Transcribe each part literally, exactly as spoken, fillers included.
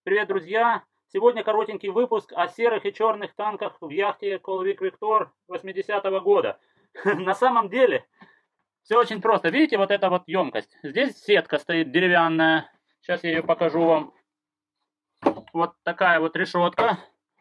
Привет, друзья! Сегодня коротенький выпуск о серых и черных танках в яхте Colvik Victor восьмидесятого года. На самом деле, все очень просто. Видите, вот эта вот емкость? Здесь сетка стоит деревянная. Сейчас я ее покажу вам. Вот такая вот решетка.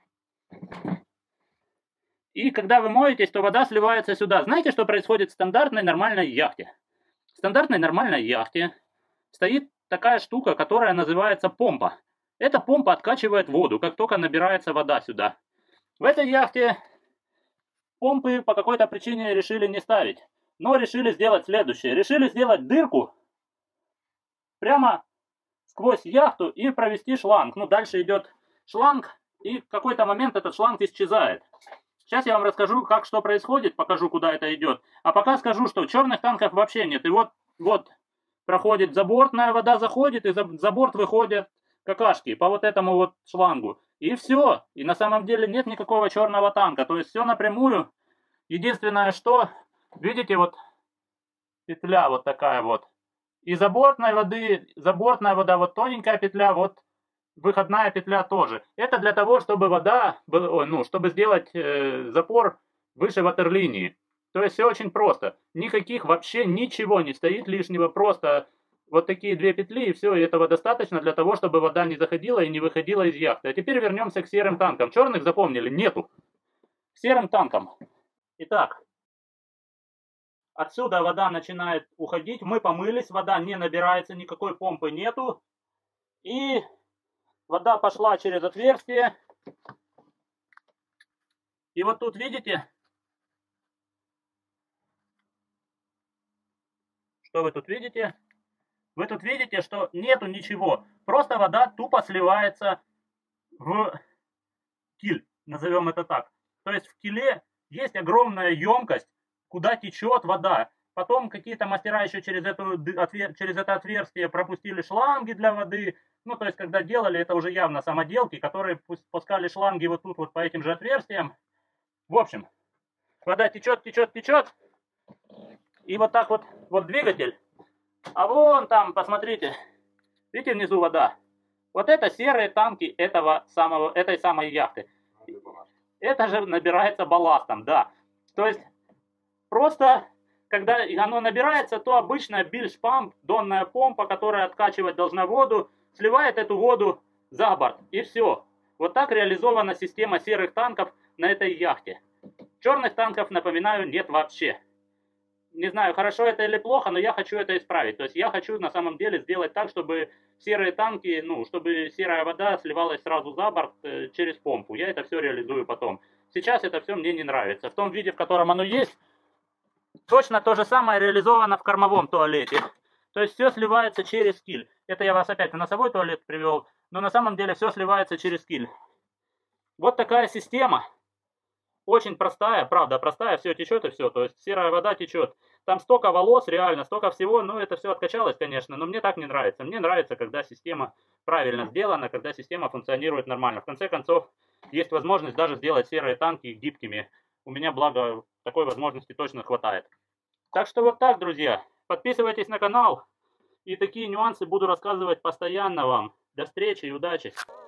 И когда вы моетесь, то вода сливается сюда. Знаете, что происходит в стандартной нормальной яхте? В стандартной нормальной яхте стоит такая штука, которая называется помпа. Эта помпа откачивает воду, как только набирается вода сюда. В этой яхте помпы по какой-то причине решили не ставить. Но решили сделать следующее. Решили сделать дырку прямо сквозь яхту и провести шланг. Ну, дальше идет шланг, и в какой-то момент этот шланг исчезает. Сейчас я вам расскажу, как что происходит, покажу, куда это идет. А пока скажу, что черных танков вообще нет. И вот, вот проходит забортная вода, заходит, и за, за борт выходят какашки по вот этому вот шлангу. И все. И на самом деле нет никакого черного танка. То есть все напрямую. Единственное, что, видите, вот петля вот такая вот. И забортной воды, забортная вода, вот тоненькая петля, вот выходная петля тоже. Это для того, чтобы вода, ну, чтобы сделать э, запор выше ватерлинии. То есть все очень просто. Никаких вообще ничего не стоит лишнего, просто вот такие две петли, и все, и этого достаточно для того, чтобы вода не заходила и не выходила из яхты. А теперь вернемся к серым танкам. Черных запомнили? Нету. К серым танкам. Итак, отсюда вода начинает уходить. Мы помылись, вода не набирается, никакой помпы нету. И вода пошла через отверстие. И вот тут видите, что вы тут видите? Вы тут видите, что нету ничего. Просто вода тупо сливается в киль, назовем это так. То есть в киле есть огромная емкость, куда течет вода. Потом какие-то мастера еще через, эту, через это отверстие пропустили шланги для воды. Ну, то есть, когда делали, это уже явно самоделки, которые пускали шланги вот тут вот по этим же отверстиям. В общем, вода течет, течет, течет. И вот так вот, вот двигатель. А вон там, посмотрите, видите, внизу вода. Вот это серые танки этого самого, этой самой яхты. Это же набирается балластом, да. То есть, просто, когда оно набирается, то обычная бильш-памп, донная помпа, которая откачивать должна воду, сливает эту воду за борт. И все. Вот так реализована система серых танков на этой яхте. Черных танков, напоминаю, нет вообще. Не знаю, хорошо это или плохо, но я хочу это исправить. То есть я хочу на самом деле сделать так, чтобы серые танки, ну, чтобы серая вода сливалась сразу за борт э, через помпу. Я это все реализую потом. Сейчас это все мне не нравится. В том виде, в котором оно есть, точно то же самое реализовано в кормовом туалете. То есть все сливается через киль. Это я вас опять в носовой туалет привел, но на самом деле все сливается через киль. Вот такая система. Очень простая, правда, простая, все течет и все, то есть серая вода течет. Там столько волос, реально, столько всего, ну это все откачалось, конечно, но мне так не нравится. Мне нравится, когда система правильно сделана, когда система функционирует нормально. В конце концов, есть возможность даже сделать серые танки гибкими. У меня, благо, такой возможности точно хватает. Так что вот так, друзья, подписывайтесь на канал, и такие нюансы буду рассказывать постоянно вам. До встречи и удачи!